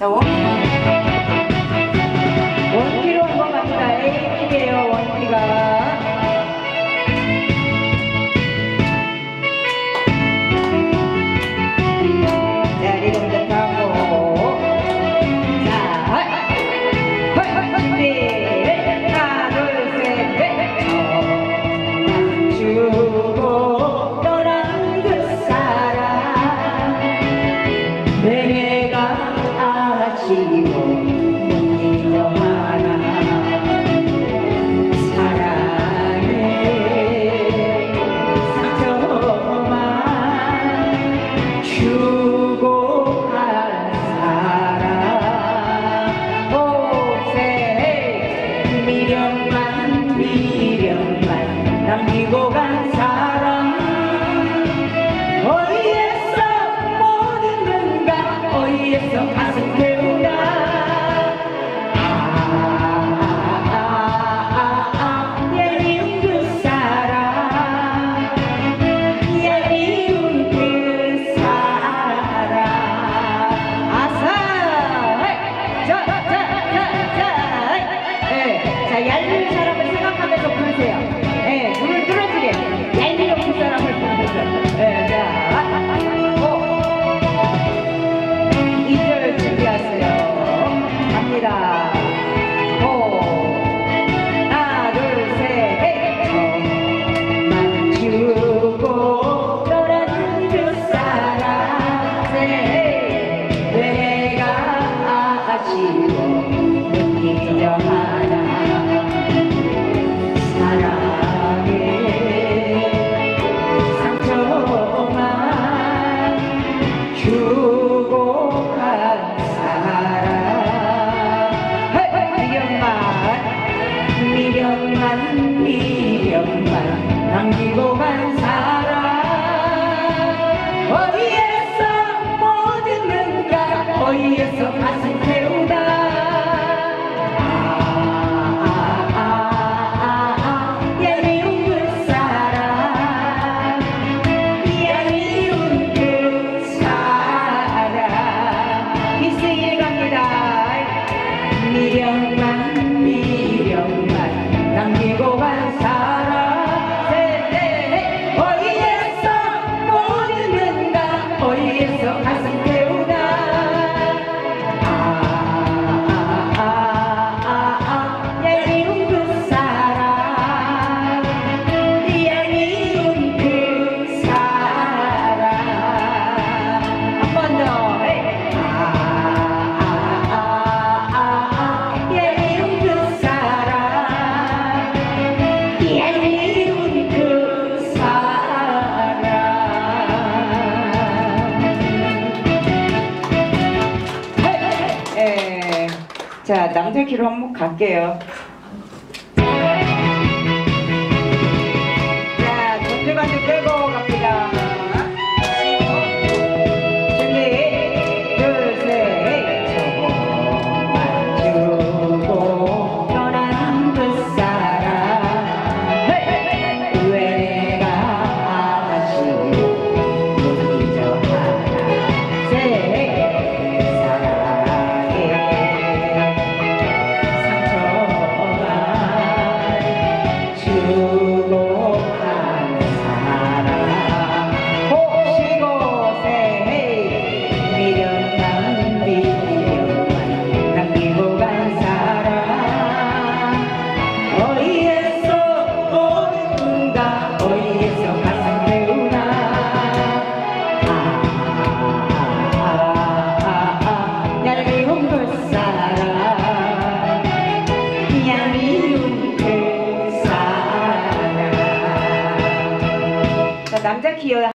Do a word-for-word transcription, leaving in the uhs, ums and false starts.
자, 원, 원키로 한번 갑니다. A킥이에요, 원키가. 자, 리듬도 타고. 자, 준비. 하나, 둘, 셋, 넷. 주고 떠난 그 사람. 내가 아시고 못 잊어하나. 사랑에 상처만 주고 간 사람. 오세 미련만 미련만 남기고 간 사람. 어디에서 못 잊는가. 어디에서 가슴 태우나. 얄미운 사람을 생각하면서 부르세요. 예, 눈을 뚫어지게 얄미운 사람을 부르면서. 예, 자, 오, 이 절 준비하세요. 갑니다. 오, 하나, 둘, 셋, 저만 주고 떠난 그 사람. 셋, 내가 아시고 못 잊어하나. 주고 간 사람. 미련만 미련만 미련만 남기고 간 사람. 어디에서 못 잊는가. 어디에서 가슴 태우다. 미련만 미련만 남기고 간 사람. 셋넷 어디에서 못 잊는가. 어디에서 가슴 태우다. 아아아아 얄미운 그 사람. 얄미운 그 사람. 한 번 더. 자, 남자키로 한번 갈게요. 자, 전주관도 빼고 갑니다. 준비, 둘, 셋. 저만 주고 떠난 그 사람. 왜 내가 아시고 못 잊어하나. 셋. 남자 키요.